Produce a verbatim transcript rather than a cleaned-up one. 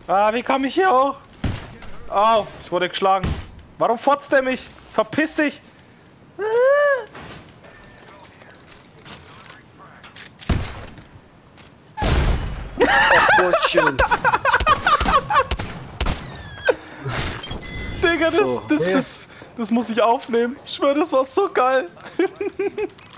Ah, wie komme ich hier hoch? Au, ich wurde geschlagen. Warum fotzt der mich? Verpiss dich! Ach, schön. Digga, das, So, das, ja. das, das muss ich aufnehmen. Ich schwöre, das war so geil.